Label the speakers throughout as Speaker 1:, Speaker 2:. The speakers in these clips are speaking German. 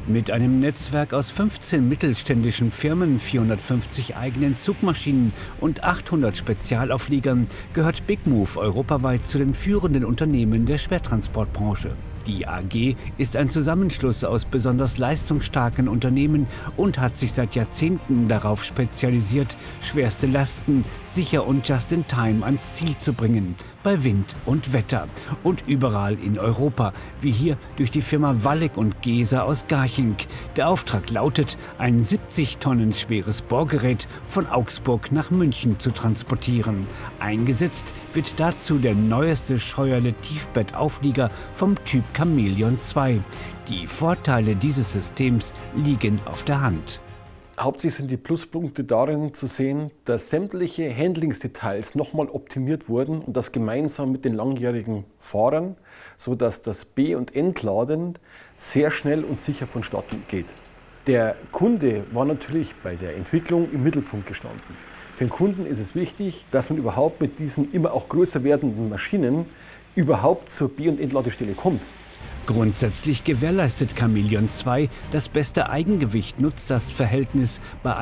Speaker 1: Mit einem Netzwerk aus 15 mittelständischen Firmen, 450 eigenen Zugmaschinen und 800 Spezialaufliegern gehört Bigmove europaweit zu den führenden Unternehmen der Schwertransportbranche. Die AG ist ein Zusammenschluss aus besonders leistungsstarken Unternehmen und hat sich seit Jahrzehnten darauf spezialisiert, schwerste Lasten sicher und just in time ans Ziel zu bringen, bei Wind und Wetter und überall in Europa, wie hier durch die Firma Waldeck und Geser aus Garching. Der Auftrag lautet, ein 70 Tonnen schweres Bohrgerät von Augsburg nach München zu transportieren. Eingesetzt wird dazu der neueste Scheuerle-Tiefbettauflieger vom Typ Chameleon 2. Die Vorteile dieses Systems liegen auf der Hand.
Speaker 2: Hauptsächlich sind die Pluspunkte darin zu sehen, dass sämtliche Handlingsdetails nochmal optimiert wurden und das gemeinsam mit den langjährigen Fahrern, sodass das B- und Entladen sehr schnell und sicher vonstatten geht. Der Kunde war natürlich bei der Entwicklung im Mittelpunkt gestanden. Für den Kunden ist es wichtig, dass man überhaupt mit diesen immer auch größer werdenden Maschinen überhaupt zur B- und Entladestelle kommt.
Speaker 1: Grundsätzlich gewährleistet Chameleon 2 das beste Eigengewicht, Nutzlastverhältnis bei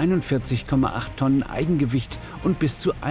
Speaker 1: 41,8 Tonnen Eigengewicht und bis zu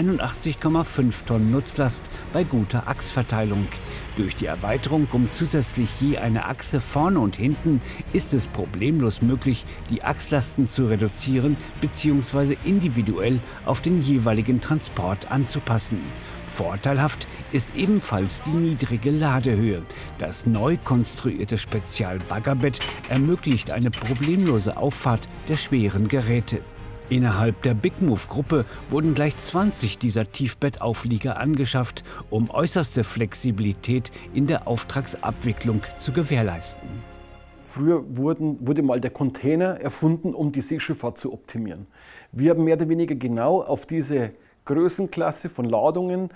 Speaker 1: 81,5 Tonnen Nutzlast bei guter Achsverteilung. Durch die Erweiterung um zusätzlich je eine Achse vorne und hinten ist es problemlos möglich, die Achslasten zu reduzieren bzw. individuell auf den jeweiligen Transport anzupassen. Vorteilhaft ist ebenfalls die niedrige Ladehöhe. Das neu konstruierte Spezialbaggerbett ermöglicht eine problemlose Auffahrt der schweren Geräte. Innerhalb der Bigmove-Gruppe wurden gleich 20 dieser Tiefbettauflieger angeschafft, um äußerste Flexibilität in der Auftragsabwicklung zu gewährleisten.
Speaker 2: Früher wurde mal der Container erfunden, um die Seeschifffahrt zu optimieren. Wir haben mehr oder weniger genau auf diese Größenklasse von Ladungen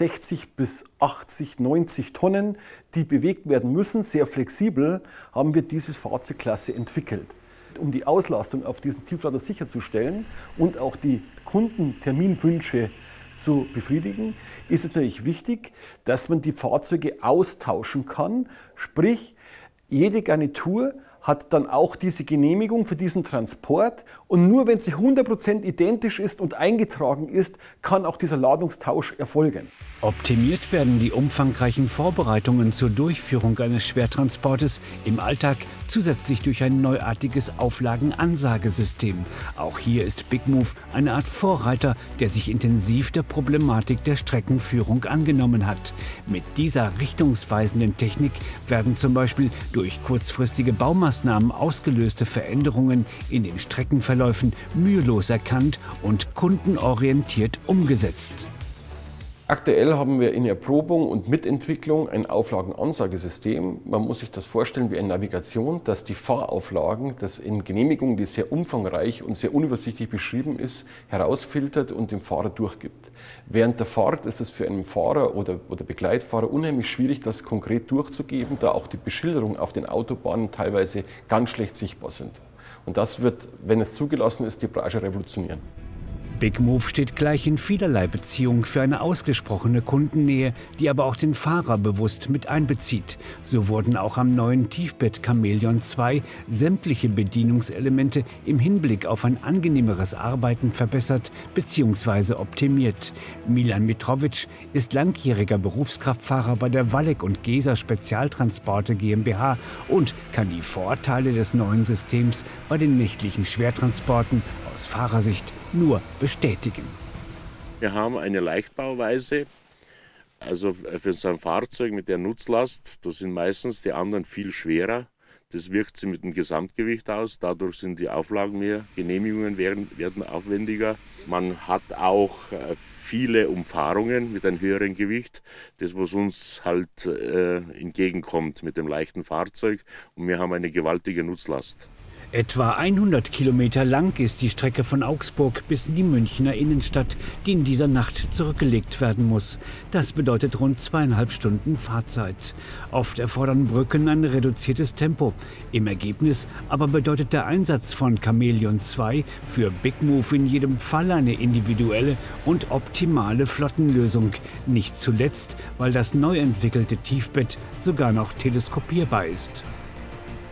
Speaker 2: 60 bis 80, 90 Tonnen, die bewegt werden müssen, sehr flexibel, haben wir diese Fahrzeugklasse entwickelt. Um die Auslastung auf diesen Tieflader sicherzustellen und auch die Kundenterminwünsche zu befriedigen, ist es natürlich wichtig, dass man die Fahrzeuge austauschen kann. Sprich, jede Garnitur hat dann auch diese Genehmigung für diesen Transport und nur wenn sie 100% identisch ist und eingetragen ist, kann auch dieser Ladungstausch erfolgen.
Speaker 1: Optimiert werden die umfangreichen Vorbereitungen zur Durchführung eines Schwertransportes im Alltag zusätzlich durch ein neuartiges Auflagenansagesystem. Auch hier ist Bigmove eine Art Vorreiter, der sich intensiv der Problematik der Streckenführung angenommen hat. Mit dieser richtungsweisenden Technik werden zum Beispiel durch kurzfristige Baumaßnahmen ausgelöste Veränderungen in den Streckenverläufen mühelos erkannt und kundenorientiert umgesetzt.
Speaker 2: Aktuell haben wir in Erprobung und Mitentwicklung ein Auflagenansagesystem. Man muss sich das vorstellen wie eine Navigation, dass die Fahrauflagen, das in Genehmigungen, die sehr umfangreich und sehr unübersichtlich beschrieben ist, herausfiltert und dem Fahrer durchgibt. Während der Fahrt ist es für einen Fahrer oder Begleitfahrer unheimlich schwierig, das konkret durchzugeben, da auch die Beschilderungen auf den Autobahnen teilweise ganz schlecht sichtbar sind. Und das wird, wenn es zugelassen ist, die Branche revolutionieren.
Speaker 1: Bigmove steht gleich in vielerlei Beziehung für eine ausgesprochene Kundennähe, die aber auch den Fahrer bewusst mit einbezieht. So wurden auch am neuen Tiefbett Chameleon 2 sämtliche Bedienungselemente im Hinblick auf ein angenehmeres Arbeiten verbessert bzw. optimiert. Milan Mitrovic ist langjähriger Berufskraftfahrer bei der Waldeck und Geser Spezialtransporte GmbH und kann die Vorteile des neuen Systems bei den nächtlichen Schwertransporten aus Fahrersicht nur bestätigen.
Speaker 3: Wir haben eine Leichtbauweise, also für so ein Fahrzeug mit der Nutzlast, da sind meistens die anderen viel schwerer. Das wirkt sich mit dem Gesamtgewicht aus, dadurch sind die Auflagen mehr, Genehmigungen werden aufwendiger. Man hat auch viele Umfahrungen mit einem höheren Gewicht, das was uns halt entgegenkommt mit dem leichten Fahrzeug, und wir haben eine gewaltige Nutzlast.
Speaker 1: Etwa 100 Kilometer lang ist die Strecke von Augsburg bis in die Münchner Innenstadt, die in dieser Nacht zurückgelegt werden muss. Das bedeutet rund 2,5 Stunden Fahrzeit. Oft erfordern Brücken ein reduziertes Tempo. Im Ergebnis aber bedeutet der Einsatz von Chameleon 2 für Bigmove in jedem Fall eine individuelle und optimale Flottenlösung. Nicht zuletzt, weil das neu entwickelte Tiefbett sogar noch teleskopierbar ist.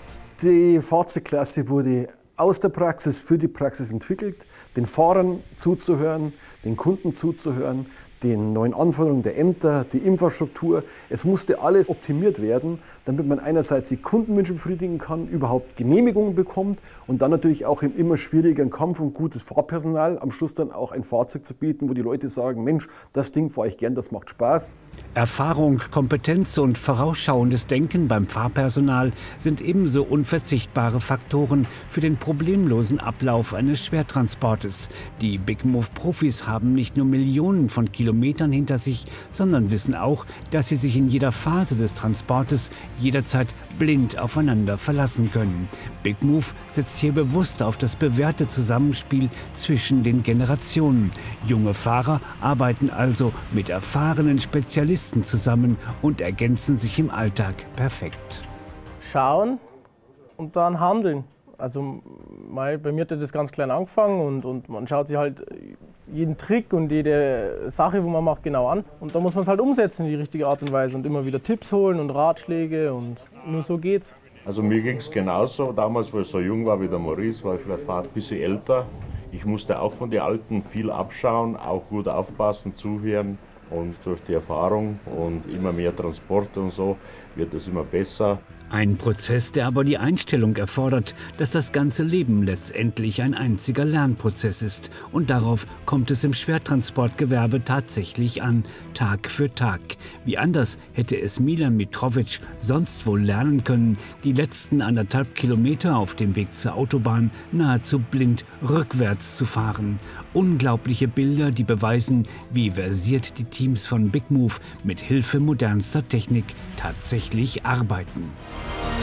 Speaker 2: Die Fahrzeugklasse wurde aus der Praxis für die Praxis entwickelt, den Fahrern zuzuhören, den Kunden zuzuhören, den neuen Anforderungen der Ämter, die Infrastruktur. Es musste alles optimiert werden, damit man einerseits die Kundenwünsche befriedigen kann, überhaupt Genehmigungen bekommt und dann natürlich auch im immer schwierigeren Kampf um gutes Fahrpersonal am Schluss dann auch ein Fahrzeug zu bieten, wo die Leute sagen, Mensch, das Ding fahre ich gern, das macht Spaß.
Speaker 1: Erfahrung, Kompetenz und vorausschauendes Denken beim Fahrpersonal sind ebenso unverzichtbare Faktoren für den problemlosen Ablauf eines Schwertransportes. Die Bigmove-Profis haben nicht nur Millionen von Kilometern hinter sich, sondern wissen auch, dass sie sich in jeder Phase des Transportes jederzeit blind aufeinander verlassen können. Bigmove setzt hier bewusst auf das bewährte Zusammenspiel zwischen den Generationen. Junge Fahrer arbeiten also mit erfahrenen Spezialisten zusammen und ergänzen sich im Alltag perfekt.
Speaker 4: Schauen und dann handeln. Also bei mir hat das ganz klein angefangen und man schaut sich halt jeden Trick und jede Sache, wo man macht, genau an. Und da muss man es halt umsetzen in die richtige Art und Weise und immer wieder Tipps holen und Ratschläge und nur so geht's.
Speaker 3: Also mir ging es genauso. Damals, wo ich so jung war wie der Maurice, war ich vielleicht ein bisschen älter. Ich musste auch von den Alten viel abschauen, auch gut aufpassen, zuhören. Und durch die Erfahrung und immer mehr Transporte und so wird es immer besser.
Speaker 1: Ein Prozess, der aber die Einstellung erfordert, dass das ganze Leben letztendlich ein einziger Lernprozess ist. Und darauf kommt es im Schwertransportgewerbe tatsächlich an, Tag für Tag. Wie anders hätte es Milan Mitrovic sonst wohl lernen können, die letzten 1,5 Kilometer auf dem Weg zur Autobahn nahezu blind rückwärts zu fahren. Unglaubliche Bilder, die beweisen, wie versiert die Teams von Bigmove mit Hilfe modernster Technik tatsächlich arbeiten.